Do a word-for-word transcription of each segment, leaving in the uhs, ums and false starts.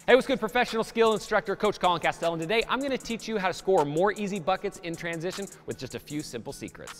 Hey, what's good, professional skill instructor, Coach Colin Castell, and today I'm going to teach you how to score more easy buckets in transition with just a few simple secrets.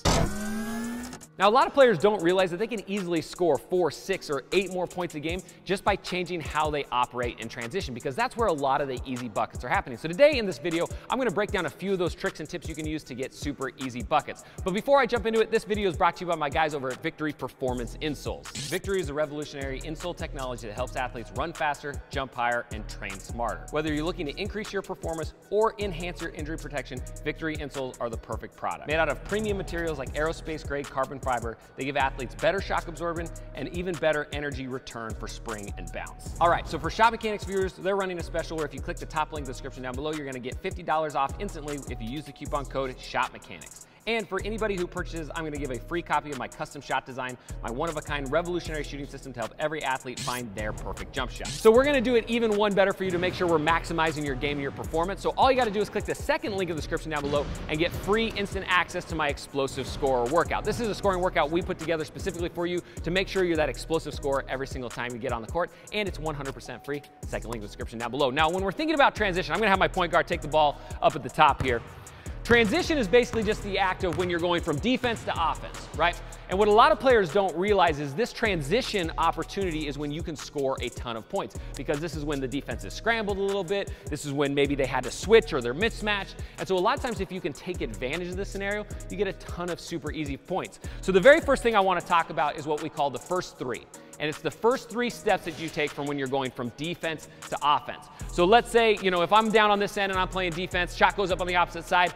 Now, a lot of players don't realize that they can easily score four, six, or eight more points a game just by changing how they operate in transition, because that's where a lot of the easy buckets are happening. So today in this video, I'm going to break down a few of those tricks and tips you can use to get super easy buckets. But before I jump into it, this video is brought to you by my guys over at Victory Performance Insoles. Victory is a revolutionary insole technology that helps athletes run faster, jump higher, and train smarter. Whether you're looking to increase your performance or enhance your injury protection, Victory insoles are the perfect product. Made out of premium materials like aerospace-grade carbon fiber, they give athletes better shock absorption and even better energy return for spring and bounce. All right, so for Shotmechanics viewers, they're running a special where if you click the top link in the description down below, you're gonna get fifty dollars off instantly if you use the coupon code Shotmechanics. And for anybody who purchases, I'm gonna give a free copy of my custom shot design, my one-of-a-kind revolutionary shooting system to help every athlete find their perfect jump shot. So we're gonna do it even one better for you to make sure we're maximizing your game and your performance. So all you gotta do is click the second link in the description down below and get free instant access to my explosive scorer workout. This is a scoring workout we put together specifically for you to make sure you're that explosive scorer every single time you get on the court, and it's one hundred percent free. Second link in the description down below. Now, when we're thinking about transition, I'm gonna have my point guard take the ball up at the top here. Transition is basically just the act of when you're going from defense to offense, right? And what a lot of players don't realize is this transition opportunity is when you can score a ton of points, because this is when the defense is scrambled a little bit. This is when maybe they had to switch or they're mismatched. And so a lot of times if you can take advantage of this scenario, you get a ton of super easy points. So the very first thing I want to talk about is what we call the first three. And it's the first three steps that you take from when you're going from defense to offense. So let's say, you know, if I'm down on this end and I'm playing defense, shot goes up on the opposite side,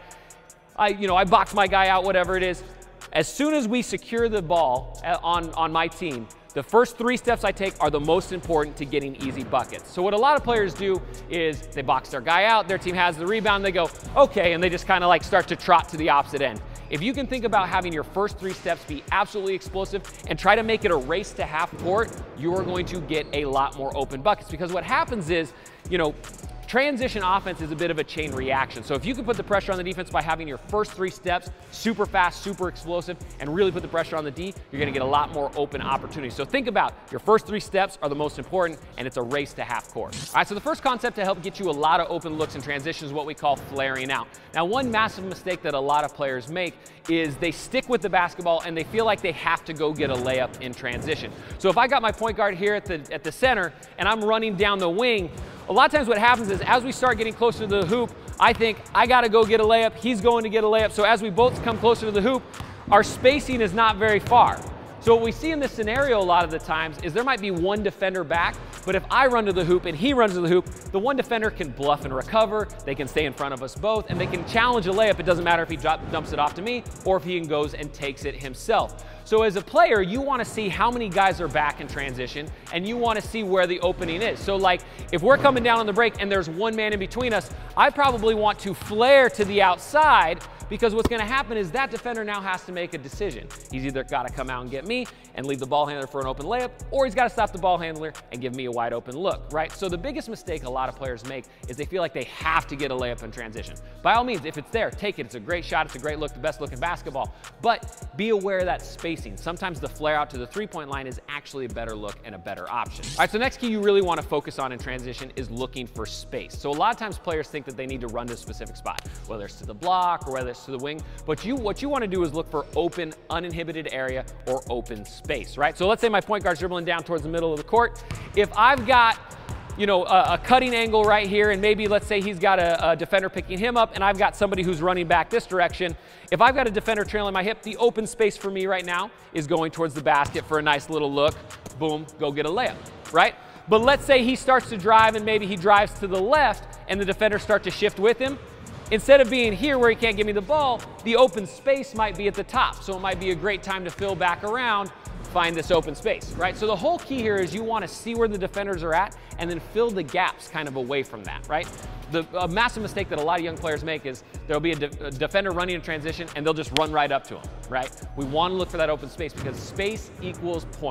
I, you know, I box my guy out, whatever it is. As soon as we secure the ball on, on my team, the first three steps I take are the most important to getting easy buckets. So what a lot of players do is they box their guy out, their team has the rebound, they go, okay, and they just kind of like start to trot to the opposite end. If you can think about having your first three steps be absolutely explosive and try to make it a race to half court, you are going to get a lot more open buckets, because what happens is, you know, transition offense is a bit of a chain reaction. So if you can put the pressure on the defense by having your first three steps super fast, super explosive, and really put the pressure on the D, you're gonna get a lot more open opportunities. So think about your first three steps are the most important, and it's a race to half court. All right, so the first concept to help get you a lot of open looks in transition is what we call flaring out. Now, one massive mistake that a lot of players make is they stick with the basketball and they feel like they have to go get a layup in transition. So if I got my point guard here at the, at the center and I'm running down the wing, a lot of times what happens is as we start getting closer to the hoop, I think I gotta go get a layup, he's going to get a layup. So as we both come closer to the hoop, our spacing is not very far. So what we see in this scenario a lot of the times is there might be one defender back, but if I run to the hoop and he runs to the hoop, the one defender can bluff and recover, they can stay in front of us both, and they can challenge a layup. It doesn't matter if he drop, dumps it off to me or if he goes and takes it himself. So as a player, you want to see how many guys are back in transition, and you want to see where the opening is. So like if we're coming down on the break and there's one man in between us, I probably want to flare to the outside, because what's going to happen is that defender now has to make a decision. He's either got to come out and get me and leave the ball handler for an open layup, or he's got to stop the ball handler and give me a wide open look, right? So the biggest mistake a lot of players make is they feel like they have to get a layup in transition. By all means, if it's there, take it. It's a great shot. It's a great look, the best look in basketball. But be aware of that spacing. Sometimes the flare out to the three-point line is actually a better look and a better option. All right, so next key you really want to focus on in transition is looking for space. So a lot of times players think that they need to run to a specific spot, whether it's to the block or whether it's to the wing. But you, what you want to do is look for open, uninhibited area or open space, right? So let's say my point guard's dribbling down towards the middle of the court. If I've got, you know, a, a cutting angle right here, and maybe let's say he's got a, a defender picking him up, and I've got somebody who's running back this direction. If I've got a defender trailing my hip, the open space for me right now is going towards the basket for a nice little look. Boom, go get a layup, right? But let's say he starts to drive and maybe he drives to the left and the defenders start to shift with him. Instead of being here where he can't give me the ball, the open space might be at the top. So it might be a great time to fill back around, find this open space, right? So the whole key here is you want to see where the defenders are at and then fill the gaps kind of away from that, right? The a massive mistake that a lot of young players make is there'll be a, de a defender running in transition and they'll just run right up to him, right? We want to look for that open space because space equals points.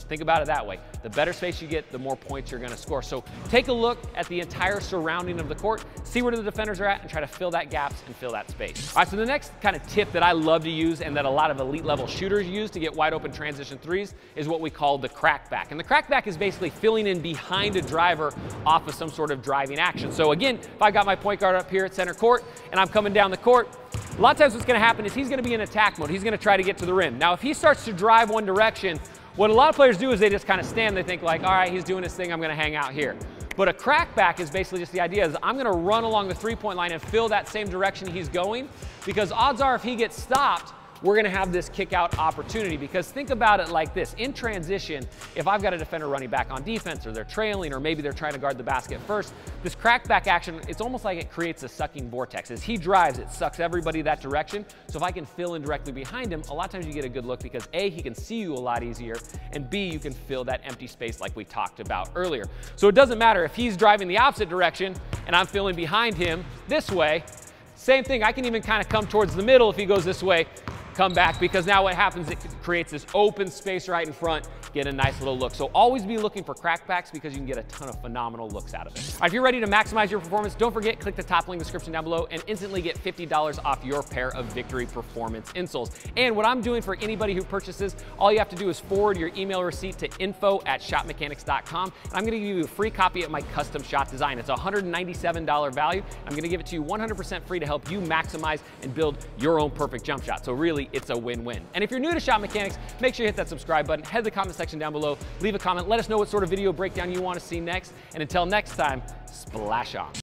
Think about it that way. The better space you get, the more points you're gonna score. So take a look at the entire surrounding of the court, see where the defenders are at, and try to fill that gaps and fill that space. All right, so the next kind of tip that I love to use and that a lot of elite level shooters use to get wide open transition threes is what we call the crackback. And the crackback is basically filling in behind a driver off of some sort of driving action. So again, if I got my point guard up here at center court and I'm coming down the court, a lot of times what's gonna happen is he's gonna be in attack mode. He's gonna try to get to the rim. Now, if he starts to drive one direction, what a lot of players do is they just kind of stand, they think like, all right, he's doing his thing, I'm gonna hang out here. But a crackback is basically just the idea is I'm gonna run along the three-point line and fill that same direction he's going, because odds are if he gets stopped, we're gonna have this kick out opportunity. Because think about it like this, in transition, if I've got a defender running back on defense or they're trailing or maybe they're trying to guard the basket first, this crackback action, it's almost like it creates a sucking vortex. As he drives, it sucks everybody that direction. So if I can fill in directly behind him, a lot of times you get a good look because A, he can see you a lot easier, and B, you can fill that empty space like we talked about earlier. So it doesn't matter if he's driving the opposite direction and I'm filling behind him this way, same thing, I can even kind of come towards the middle if he goes this way, come back, because now what happens, it creates this open space right in front, get a nice little look. So always be looking for crackbacks because you can get a ton of phenomenal looks out of it. All right, if you're ready to maximize your performance, don't forget, click the top link in the description down below and instantly get fifty dollars off your pair of Victory Performance insoles. And what I'm doing for anybody who purchases, all you have to do is forward your email receipt to info at shot mechanics dot com. And I'm gonna give you a free copy of my custom shot design. It's a one hundred ninety-seven dollar value. I'm gonna give it to you one hundred percent free to help you maximize and build your own perfect jump shot. So really, it's a win-win. And if you're new to Shot Mechanics, make sure you hit that subscribe button, head to the comment section down below, leave a comment, let us know what sort of video breakdown you want to see next, and until next time, splash on.